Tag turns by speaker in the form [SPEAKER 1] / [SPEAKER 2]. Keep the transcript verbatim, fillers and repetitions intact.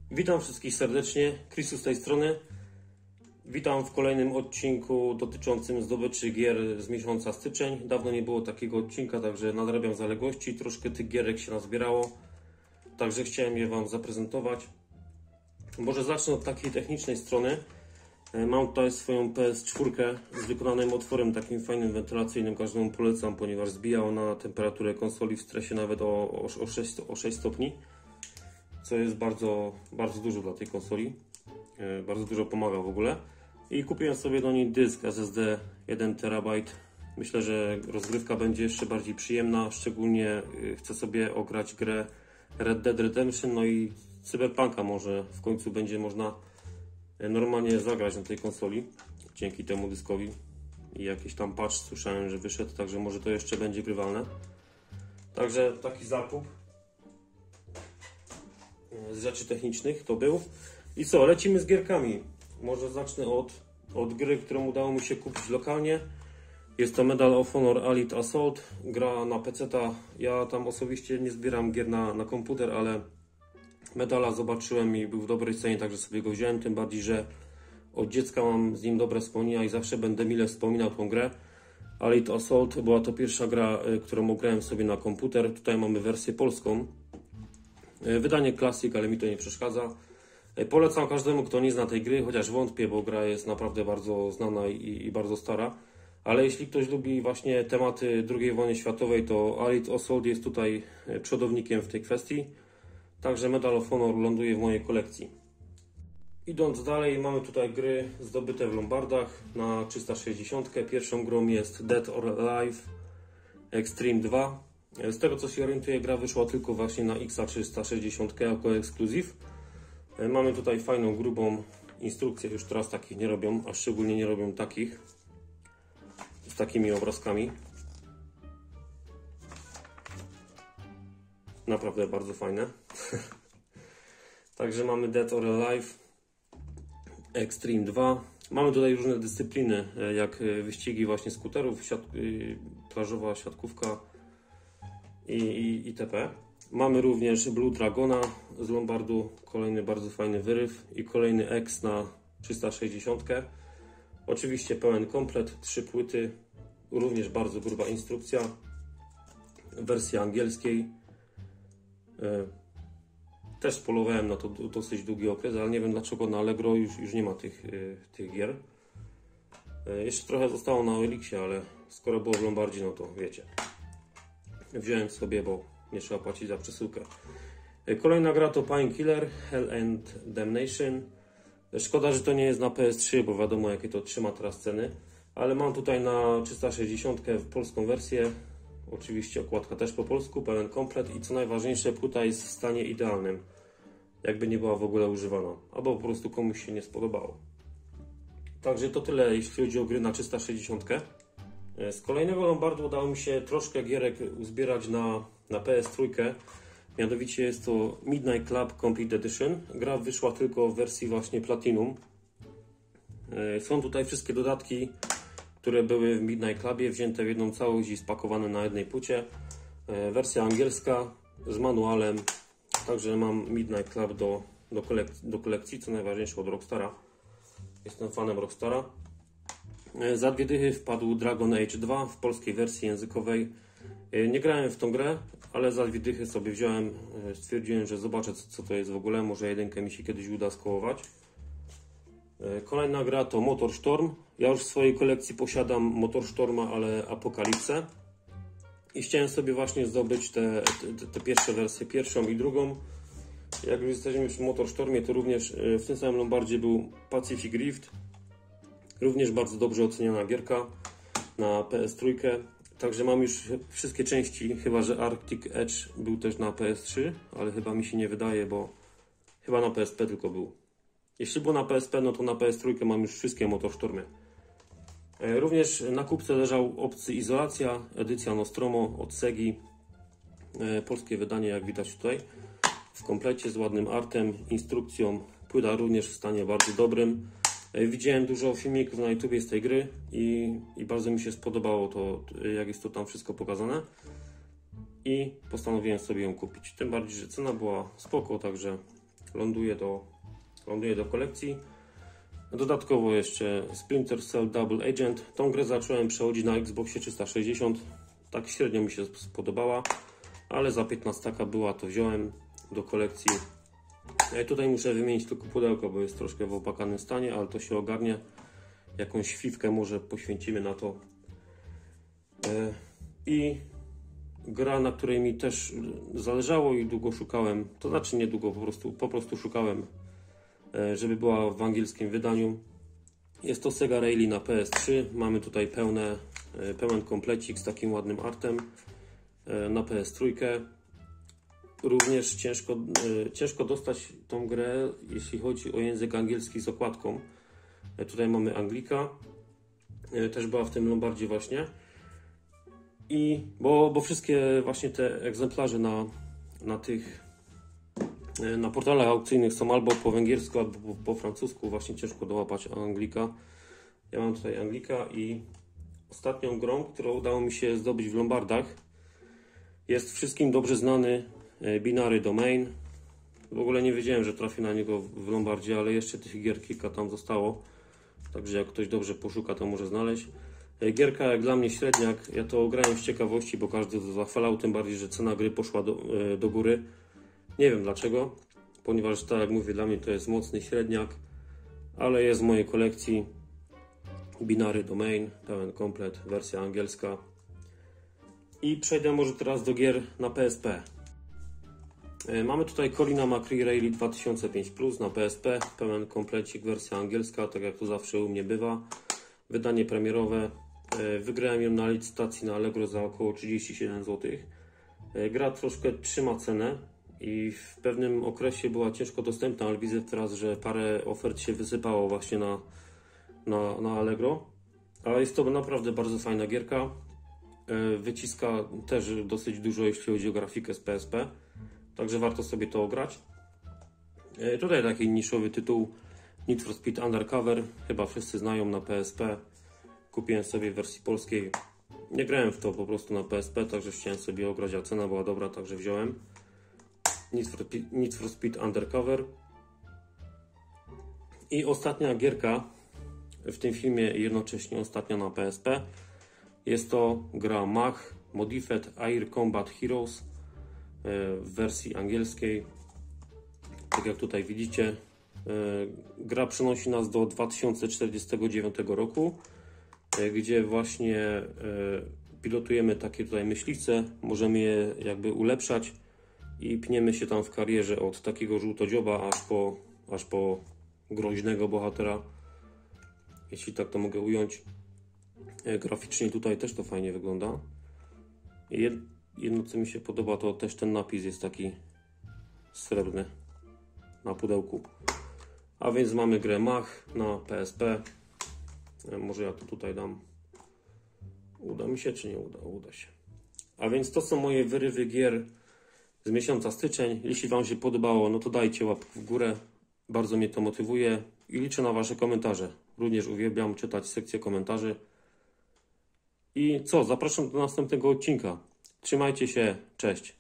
[SPEAKER 1] Witam wszystkich serdecznie, Chrisu z tej strony. Witam w kolejnym odcinku dotyczącym zdobyczy gier z miesiąca styczeń. Dawno nie było takiego odcinka, także nadrabiam zaległości. Troszkę tych gierek się nazbierało, także chciałem je Wam zaprezentować. Może zacznę od takiej technicznej strony. Mam tutaj swoją P S cztery z wykonanym otworem takim fajnym wentylacyjnym. Każdemu polecam, ponieważ zbija ona temperaturę konsoli w stresie nawet o, o, o, sześć, o sześć stopni. Co jest bardzo, bardzo dużo dla tej konsoli. Bardzo dużo pomaga w ogóle. I kupiłem sobie do niej dysk S S D jeden terabajt. Myślę, że rozgrywka będzie jeszcze bardziej przyjemna. Szczególnie chcę sobie ograć grę Red Dead Redemption, no i Cyberpunka może w końcu będzie można normalnie zagrać na tej konsoli dzięki temu dyskowi. I jakiś tam patch słyszałem, że wyszedł, także może to jeszcze będzie grywalne. Także taki zakup z rzeczy technicznych to był. I co, lecimy z gierkami. Może zacznę od, od gry, którą udało mi się kupić lokalnie. Jest to Medal of Honor Elite Assault. Gra na peceta. Ja tam osobiście nie zbieram gier na, na komputer, ale medala zobaczyłem i był w dobrej cenie, także sobie go wziąłem. Tym bardziej, że od dziecka mam z nim dobre wspomnienia i zawsze będę mile wspominał tą grę. Elite Assault była to pierwsza gra, którą ograłem sobie na komputer. Tutaj mamy wersję polską. Wydanie Classic, ale mi to nie przeszkadza. Polecam każdemu, kto nie zna tej gry, chociaż wątpię, bo gra jest naprawdę bardzo znana i, i bardzo stara. Ale jeśli ktoś lubi właśnie tematy drugiej wojny światowej, to Elite Assault jest tutaj przodownikiem w tej kwestii. Także Medal of Honor ląduje w mojej kolekcji. Idąc dalej, mamy tutaj gry zdobyte w Lombardach na trzysta sześćdziesiąt. Pierwszą grą jest Dead or Alive Extreme dwa. Z tego co się orientuję, gra wyszła tylko właśnie na X trzysta sześćdziesiąt jako ekskluzyw. Mamy tutaj fajną, grubą instrukcję, już teraz takich nie robią, a szczególnie nie robią takich z takimi obrazkami. Naprawdę bardzo fajne. Także mamy Dead or Alive Extreme dwa. Mamy tutaj różne dyscypliny, jak wyścigi właśnie skuterów, siat... plażowa siatkówka i, i itp. Mamy również Blue Dragona z Lombardu, kolejny bardzo fajny wyryw i kolejny X na trzysta sześćdziesiąt. Oczywiście pełen komplet, trzy płyty, również bardzo gruba instrukcja, wersja angielskiej. Też polowałem na to dosyć długi okres, ale nie wiem dlaczego na Allegro już, już nie ma tych, tych gier. Jeszcze trochę zostało na O L X ie, ale skoro było w Lombardzie, no to wiecie. Wziąłem sobie, bo nie trzeba płacić za przesyłkę. Kolejna gra to Painkiller Hell and Damnation. Szkoda, że to nie jest na P S trzy, bo wiadomo jakie to trzyma teraz ceny. Ale mam tutaj na trzysta sześćdziesiąt polską wersję. Oczywiście okładka też po polsku, pełen komplet i co najważniejsze, płyta jest w stanie idealnym. Jakby nie była w ogóle używana. Albo po prostu komuś się nie spodobało. Także to tyle jeśli chodzi o gry na trzysta sześćdziesiąt. Z kolejnego Lombardu udało mi się troszkę gierek uzbierać na, na P S trzy. Mianowicie jest to Midnight Club Complete Edition. Gra wyszła tylko w wersji właśnie Platinum. Są tutaj wszystkie dodatki, które były w Midnight Clubie, wzięte w jedną całość i spakowane na jednej płycie. Wersja angielska z manualem. Także mam Midnight Club do, do, kolekcji, do kolekcji, co najważniejsze od Rockstara. Jestem fanem Rockstara. Za dwie dychy wpadł Dragon Age dwa w polskiej wersji językowej. Nie grałem w tą grę, ale za dwie dychy sobie wziąłem. Stwierdziłem, że zobaczę co to jest w ogóle. Może jedynkę mi się kiedyś uda skołować. Kolejna gra to Motorstorm. Ja już w swojej kolekcji posiadam Motorstorma, ale Apokalipsę. I chciałem sobie właśnie zdobyć te, te, te pierwsze wersje, pierwszą i drugą. Jak już jesteśmy przy Motorstormie, to również w tym samym Lombardzie był Pacific Rift. Również bardzo dobrze oceniana gierka na P S trzy. Także mam już wszystkie części, chyba że Arctic Edge był też na P S trzy, ale chyba mi się nie wydaje, bo chyba na P S P tylko był. Jeśli było na P S P, no to na P S trzy mam już wszystkie Motorstormy. Również na kupce leżał Obcy Izolacja, edycja Nostromo od Segi. Polskie wydanie, jak widać tutaj, w komplecie z ładnym artem, instrukcją. Płyta również w stanie bardzo dobrym. Widziałem dużo filmików na YouTubie z tej gry i, i bardzo mi się spodobało to, jak jest to tam wszystko pokazane. I postanowiłem sobie ją kupić. Tym bardziej, że cena była spoko, także ląduje do, ląduje do kolekcji. Dodatkowo jeszcze Splinter Cell Double Agent. Tą grę zacząłem przechodzić na Xboxie trzysta sześćdziesiąt. Tak średnio mi się spodobała, ale za piętnastaka była, to wziąłem do kolekcji. Ja tutaj muszę wymienić tylko pudełko, bo jest troszkę w opakanym stanie, ale to się ogarnie. Jakąś chwilkę może poświęcimy na to. I gra, na której mi też zależało i długo szukałem, to znaczy niedługo, po prostu, po prostu szukałem, żeby była w angielskim wydaniu. Jest to Sega Rally na P S trzy. Mamy tutaj pełne, pełen komplecik z takim ładnym artem na P S trzy. Również ciężko, ciężko dostać tą grę, jeśli chodzi o język angielski z okładką. Tutaj mamy Anglika. Też była w tym Lombardzie właśnie. I bo, bo wszystkie właśnie te egzemplarze na, na tych na portalach aukcyjnych są albo po węgiersku, albo po, po francusku. Właśnie ciężko dołapać Anglika. Ja mam tutaj Anglika i ostatnią grą, którą udało mi się zdobyć w Lombardach, jest wszystkim dobrze znany Binary Domain. W ogóle nie wiedziałem, że trafię na niego w Lombardzie, ale jeszcze tych gier kilka tam zostało. Także jak ktoś dobrze poszuka, to może znaleźć. Gierka jak dla mnie średniak. Ja to grałem z ciekawości, bo każdy to zachwalał, tym bardziej, że cena gry poszła do, do góry. Nie wiem dlaczego, ponieważ tak jak mówię, dla mnie to jest mocny średniak, ale jest w mojej kolekcji. Binary Domain, pełen komplet, wersja angielska. I przejdę może teraz do gier na P S P. Mamy tutaj Colina McRae Rally dwa tysiące pięć plus na P S P, pełen komplecik, wersja angielska, tak jak to zawsze u mnie bywa. Wydanie premierowe. Wygrałem ją na licytacji na Allegro za około trzydzieści siedem złotych. Gra troszkę trzyma cenę i w pewnym okresie była ciężko dostępna, ale widzę teraz, że parę ofert się wysypało właśnie na, na, na Allegro. Ale jest to naprawdę bardzo fajna gierka. Wyciska też dosyć dużo, jeśli chodzi o grafikę z P S P. Także warto sobie to ograć. Tutaj taki niszowy tytuł Need for Speed Undercover. Chyba wszyscy znają na P S P. Kupiłem sobie w wersji polskiej. Nie grałem w to po prostu na P S P, także chciałem sobie ograć, a cena była dobra, także wziąłem. Need for, Need for Speed Undercover. I ostatnia gierka w tym filmie, jednocześnie ostatnia na P S P. Jest to gra Mach Modified Air Combat Heroes w wersji angielskiej. Tak jak tutaj widzicie, gra przenosi nas do dwa tysiące czterdziestego dziewiątego roku, gdzie właśnie pilotujemy takie tutaj myśliwce, możemy je jakby ulepszać i pniemy się tam w karierze od takiego żółtodzioba aż po, aż po groźnego bohatera, jeśli tak to mogę ująć. Graficznie tutaj też to fajnie wygląda. Jedno co mi się podoba, to też ten napis jest taki srebrny na pudełku. A więc mamy grę Mach na P S P. Może ja to tutaj dam. Uda mi się czy nie uda? Uda się. A więc to są moje wyrywy gier z miesiąca styczeń. Jeśli Wam się podobało, no to dajcie łapkę w górę. Bardzo mnie to motywuje i liczę na Wasze komentarze. Również uwielbiam czytać sekcję komentarzy. I co? Zapraszam do następnego odcinka. Trzymajcie się. Cześć.